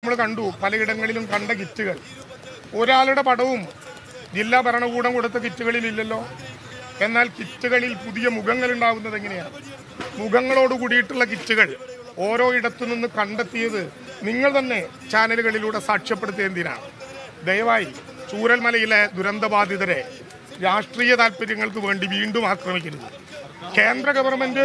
നമ്മൾ കണ്ടു പലയിടങ്ങളിലും കണ്ട കിറ്റുകൾ. ഒരാളുടെ പടവും ജില്ലാ ഭരണകൂടം കൊടുത്ത കിറ്റുകളിലില്ലല്ലോ. എന്നാൽ കിറ്റുകളിൽ പുതിയ മുഖങ്ങൾ ഉണ്ടാകുന്നത് എങ്ങനെയാണ്? മുഖങ്ങളോട് കൂടിയിട്ടുള്ള കിറ്റുകൾ ഓരോ ഇടത്തു നിന്ന് കണ്ടെത്തിയത് നിങ്ങൾ തന്നെ ചാനലുകളിലൂടെ സാക്ഷ്യപ്പെടുത്തിയതിനാണ്. ദയവായി ചൂരൽമലയിലെ ദുരന്തബാധിതരെ രാഷ്ട്രീയ താല്പര്യങ്ങൾക്ക് വേണ്ടി വീണ്ടും ആക്രമിക്കരുത്. കേന്ദ്ര ഗവൺമെന്റ്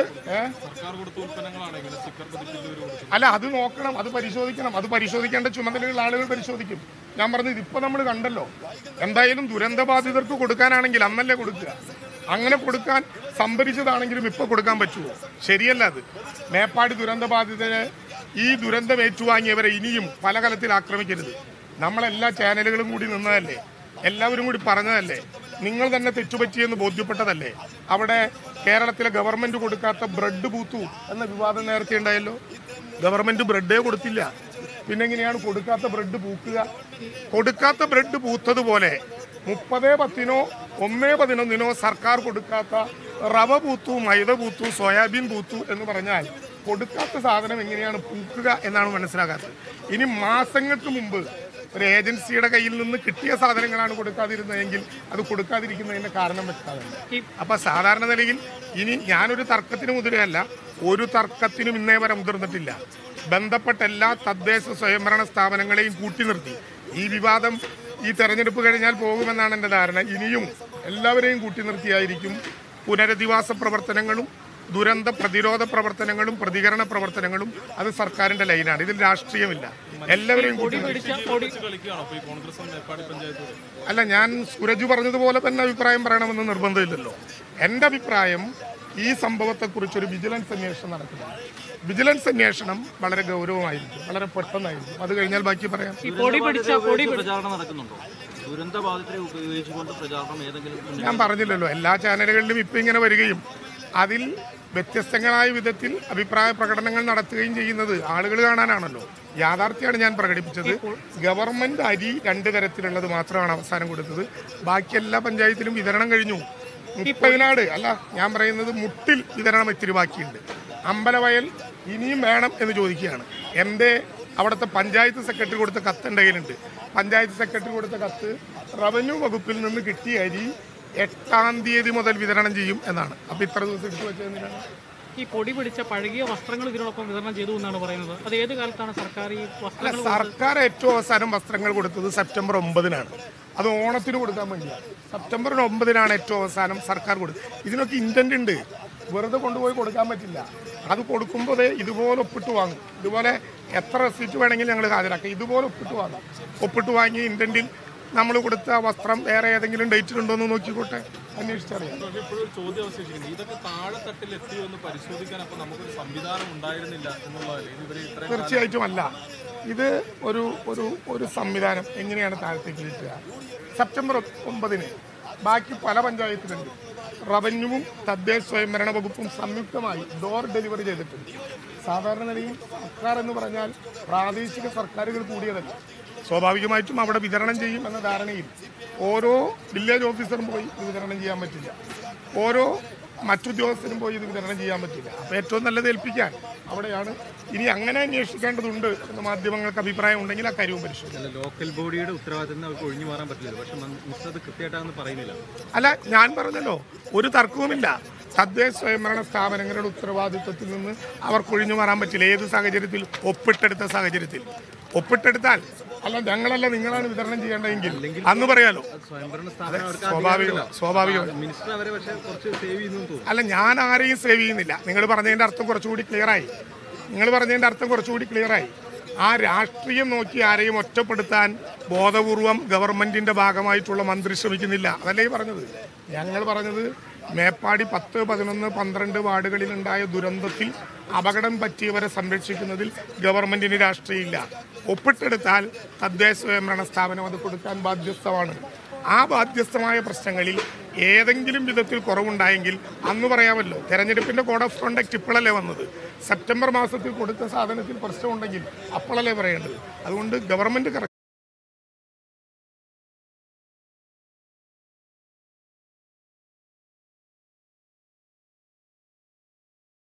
അല്ല, അത് നോക്കണം, അത് പരിശോധിക്കണം. അത് പരിശോധിക്കേണ്ട ചുമതലയുള്ള ആളുകൾ പരിശോധിക്കും. ഞാൻ പറഞ്ഞത് ഇപ്പൊ നമ്മൾ കണ്ടല്ലോ. എന്തായാലും ദുരന്തബാധിതർക്ക് കൊടുക്കാനാണെങ്കിൽ അന്നല്ലേ കൊടുക്കുക. അങ്ങനെ കൊടുക്കാൻ സംഭരിച്ചതാണെങ്കിലും ഇപ്പൊ കൊടുക്കാൻ പറ്റുമോ? ശരിയല്ല. അത് മേപ്പാടി ദുരന്തബാധിതരെ, ഈ ദുരന്തം ഏറ്റുവാങ്ങിയവരെ ഇനിയും പല കലത്തിൽ ആക്രമിക്കരുത്. നമ്മളെല്ലാ ചാനലുകളും കൂടി നിന്നതല്ലേ, എല്ലാവരും കൂടി പറഞ്ഞതല്ലേ, നിങ്ങൾ തന്നെ തെറ്റുപറ്റിയെന്ന് ബോധ്യപ്പെട്ടതല്ലേ. അവിടെ കേരളത്തിലെ ഗവൺമെന്റ് കൊടുക്കാത്ത ബ്രെഡ് പൂത്തു എന്ന വിവാദം നേരത്തെ ഉണ്ടായല്ലോ. ഗവൺമെന്റ് ബ്രെഡേ കൊടുത്തില്ല, പിന്നെങ്ങനെയാണ് കൊടുക്കാത്ത ബ്രെഡ് പൂക്കുക? കൊടുക്കാത്ത ബ്രെഡ് പൂത്തതുപോലെ 30/10 1/11 സർക്കാർ കൊടുക്കാത്ത റവ പൂത്തു, മൈദ പൂത്തു, സോയാബീൻ പൂത്തു എന്ന് പറഞ്ഞാൽ കൊടുക്കാത്ത സാധനം എങ്ങനെയാണ് പൂക്കുക എന്നാണ് മനസ്സിലാക്കാത്തത്. ഇനി മാസങ്ങൾക്ക് മുമ്പ് ഒരു ഏജൻസിയുടെ കയ്യിൽ നിന്ന് കിട്ടിയ സാധനങ്ങളാണ് കൊടുക്കാതിരുന്നതെങ്കിൽ അത് കൊടുക്കാതിരിക്കുന്നതിന്റെ കാരണം വ്യക്തമാണ്. അപ്പൊ സാധാരണ നിലയിൽ ഇനി ഞാനൊരു തർക്കത്തിന് മുതിരയല്ല, ഒരു തർക്കത്തിനും ഇന്നേ വരെ മുതിർന്നിട്ടില്ല. ബന്ധപ്പെട്ട എല്ലാ തദ്ദേശ സ്വയംഭരണ സ്ഥാപനങ്ങളെയും കൂട്ടി നിർത്തി ഈ വിവാദം ഈ തെരഞ്ഞെടുപ്പ് കഴിഞ്ഞാൽ പോകുമെന്നാണ് എൻ്റെ ധാരണ. ഇനിയും എല്ലാവരെയും കൂട്ടി നിർത്തിയായിരിക്കും പുനരധിവാസ പ്രവർത്തനങ്ങളും ദുരന്ത പ്രതിരോധ പ്രവർത്തനങ്ങളും പ്രതികരണ പ്രവർത്തനങ്ങളും. അത് സർക്കാരിന്റെ ലൈനാണ്, ഇതിൽ രാഷ്ട്രീയമില്ല. എല്ലാവരെയും കൂട്ടി അല്ല, ഞാൻ സൂരജ് പറഞ്ഞതുപോലെ തന്നെ അഭിപ്രായം പറയണമെന്ന് നിർബന്ധമില്ലല്ലോ. എൻ്റെ അഭിപ്രായം ഈ സംഭവത്തെക്കുറിച്ചൊരു വിജിലൻസ് അന്വേഷണം നടക്കുന്നു. വിജിലൻസ് അന്വേഷണം വളരെ ഗൗരവമായിരിക്കും, വളരെ പെട്ടെന്നായിരിക്കും. അത് കഴിഞ്ഞാൽ ബാക്കി പറയാം. ഞാൻ പറഞ്ഞില്ലല്ലോ, എല്ലാ ചാനലുകളിലും ഇപ്പം ഇങ്ങനെ വരികയും അതിൽ വ്യത്യസ്തങ്ങളായ വിധത്തിൽ അഭിപ്രായ പ്രകടനങ്ങൾ നടത്തുകയും ചെയ്യുന്നത് ആളുകൾ കാണാനാണല്ലോ. യാഥാർത്ഥ്യമാണ് ഞാൻ പ്രകടിപ്പിച്ചത്. ഗവൺമെന്റ് അരി 2 തരത്തിലുള്ളത് മാത്രമാണ് അവസാനം കൊടുത്തത്. ബാക്കി എല്ലാ പഞ്ചായത്തിലും വിതരണം കഴിഞ്ഞു. മുപ്പതിനാട് അല്ല, ഞാൻ പറയുന്നത് മുട്ടിൽ വിതരണം ഇത്തിരി ബാക്കിയുണ്ട്. അമ്പലവയൽ ഇനിയും വേണം എന്ന് ചോദിക്കുകയാണ്. എൻ്റെ അവിടുത്തെ പഞ്ചായത്ത് സെക്രട്ടറി കൊടുത്ത കത്ത് എൻ്റെ കയ്യിലുണ്ട്. പഞ്ചായത്ത് സെക്രട്ടറി കൊടുത്ത കത്ത് റവന്യൂ വകുപ്പിൽ നിന്ന് കിട്ടിയ അരി 8-ാം തീയതി മുതൽ വിതരണം ചെയ്യും എന്നാണ്. അപ്പോൾ ഇത്ര ദിവസം എടുത്തു വെച്ചതെന്തിനാണ്? ഈ പൊടി പിടിച്ച പഴകിയ വസ്ത്രങ്ങൾ ഇതിനോടൊപ്പം വിതരണം ചെയ്തു എന്നാണ് പറയുന്നത്. അത് ഏത് കാലത്താണ് സർക്കാർ ഈ വസ്ത്രങ്ങൾ? സർക്കാർ ഏറ്റവും അവസാനം വസ്ത്രങ്ങൾ കൊടുത്തത് സെപ്റ്റംബർ 9-നാണ്. അത് ഓണത്തിന് കൊടുക്കാൻ വേണ്ടിയാണ്. സെപ്റ്റംബർ 9-നാണ് ഏറ്റവും അവസാനം സർക്കാർ കൊടുത്തത്. ഇതിനൊക്കെ ഇൻറ്റന്റ് ഉണ്ട്, വെറുതെ കൊണ്ടുപോയി കൊടുക്കാൻ പറ്റില്ല. അത് കൊടുക്കുമ്പോൾ ഇതുപോലെ ഒപ്പിട്ട് വാങ്ങും. ഇതുപോലെ എത്ര റെസിപ്റ്റ് വേണമെങ്കിലും ഞങ്ങൾ ഹാജരാക്കാം. ഇതുപോലെ ഒപ്പിട്ട് വാങ്ങാം. ഒപ്പിട്ട് വാങ്ങി ഇൻറ്റന്റിൽ നമ്മൾ കൊടുത്ത വസ്ത്രം വേറെ ഏതെങ്കിലും ഡേറ്റിലുണ്ടോ എന്ന് നോക്കിക്കോട്ടെ, അന്വേഷിച്ചറിയാം. തീർച്ചയായിട്ടും അല്ല. ഇത് ഒരു സംവിധാനം എങ്ങനെയാണ് താഴത്തേക്ക് കിട്ടുക? സെപ്റ്റംബർ 9-ന് ബാക്കി പല പഞ്ചായത്തിലുണ്ട്. റവന്യൂവും തദ്ദേശ സ്വയംഭരണ വകുപ്പും സംയുക്തമായി ഡോർ ഡെലിവറി ചെയ്തിട്ടുണ്ട്. സാധാരണ നിലയിൽ സർക്കാർ എന്ന് പറഞ്ഞാൽ പ്രാദേശിക സർക്കാരുകൾ കൂടിയതല്ല. സ്വാഭാവികമായിട്ടും അവിടെ വിതരണം ചെയ്യും എന്ന ധാരണയിൽ ഓരോ വില്ലേജ് ഓഫീസറും പോയി ഇത് വിതരണം ചെയ്യാൻ പറ്റില്ല, ഓരോ മറ്റുദ്യോഗസ്ഥരും പോയി ഇത് വിതരണം ചെയ്യാൻ പറ്റില്ല. അപ്പോൾ ഏറ്റവും നല്ലത് ഏൽപ്പിക്കാൻ അവിടെയാണ്. ഇനി അങ്ങനെ അന്വേഷിക്കേണ്ടതുണ്ട് എന്ന് മാധ്യമങ്ങൾക്ക് അഭിപ്രായം ഉണ്ടെങ്കിൽ ആ കാര്യവും പരിശോധിക്കും. ലോക്കൽ ബോഡിയുടെ ഉത്തരവാദിത്തം അവർക്ക് ഒഴിഞ്ഞു മാറാൻ പറ്റില്ല. പക്ഷെ മിസ്റ്റർ കൃത്യമായിട്ടാണെന്ന് പറയുന്നില്ല. അല്ല, ഞാൻ പറഞ്ഞല്ലോ, ഒരു തർക്കവുമില്ല. തദ്ദേശ സ്വയംഭരണ സ്ഥാപനങ്ങളുടെ ഉത്തരവാദിത്വത്തിൽ നിന്ന് അവർക്ക് ഒഴിഞ്ഞു മാറാൻ പറ്റില്ല. ഏത് സാഹചര്യത്തിൽ? ഒപ്പിട്ടെടുത്ത സാഹചര്യത്തിൽ. ഒപ്പിട്ടെടുത്താൽ അല്ല, ഞങ്ങളല്ല നിങ്ങളാണ് വിതരണം ചെയ്യേണ്ടതെങ്കിൽ അന്ന് പറയാലോ. സ്വാഭാവികം. അല്ല, ഞാൻ ആരെയും സേവ് ചെയ്യുന്നില്ല. നിങ്ങൾ പറഞ്ഞതിൻ്റെ അർത്ഥം കുറച്ചുകൂടി ക്ലിയറായി. ആ രാഷ്ട്രീയം നോക്കി ആരെയും ഒറ്റപ്പെടുത്താൻ ബോധപൂർവം ഗവൺമെന്റിന്റെ ഭാഗമായിട്ടുള്ള മന്ത്രി ശ്രമിക്കുന്നില്ല. അതല്ലേ പറഞ്ഞത്? ഞങ്ങൾ പറഞ്ഞത് മേപ്പാടി 10, 11, 12 വാർഡുകളിലുണ്ടായ ദുരന്തത്തിൽ അപകടം പറ്റിയവരെ സംരക്ഷിക്കുന്നതിൽ ഗവൺമെന്റിന് രാഷ്ട്രീയമില്ല. ഒപ്പിട്ടെടുത്താൽ തദ്ദേശ സ്വയംഭരണ സ്ഥാപനം അത് കൊടുക്കാൻ ബാധ്യസ്ഥമാണ്. ആ ബാധ്യസ്ഥമായ പ്രശ്നങ്ങളിൽ ഏതെങ്കിലും വിധത്തിൽ കുറവുണ്ടായെങ്കിൽ അന്ന് പറയാമല്ലോ. തെരഞ്ഞെടുപ്പിൻ്റെ കോഡ് ഓഫ് കോണ്ടക്ട് ഇപ്പോഴല്ലേ വന്നത്. സെപ്റ്റംബർ മാസത്തിൽ കൊടുത്ത സാധനത്തിൽ പ്രശ്നമുണ്ടെങ്കിൽ അപ്പോഴല്ലേ പറയേണ്ടത്. അതുകൊണ്ട് ഗവൺമെൻറ്